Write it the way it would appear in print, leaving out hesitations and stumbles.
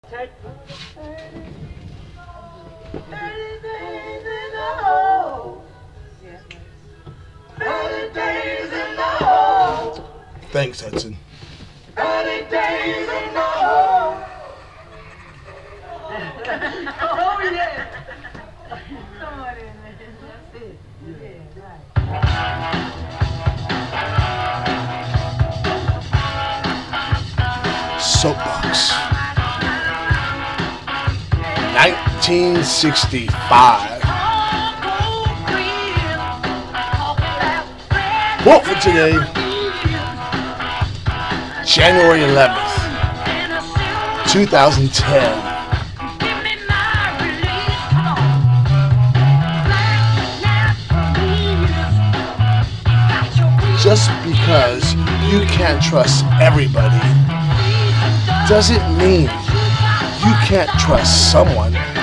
30 days in the hole. 30 days in the hole. Thanks, Hudson. 30 days in the hole. Oh, yeah. Come on in, man. That's it. Yeah, right. Soapbox. 1965. Quote for today, January 11th, 2010. Just because you can't trust everybody doesn't mean you can't trust someone.